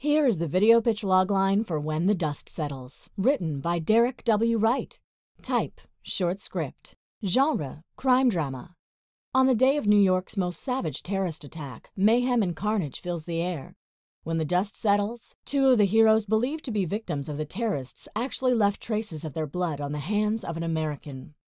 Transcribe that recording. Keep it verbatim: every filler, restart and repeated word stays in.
Here is the video pitch logline for When the Dust Settles, written by Derek W. Wright. Type: short script. Genre: crime drama. On the day of New York's most savage terrorist attack, mayhem and carnage fills the air. When the dust settles, two of the heroes believed to be victims of the terrorists actually left traces of their blood on the hands of an American.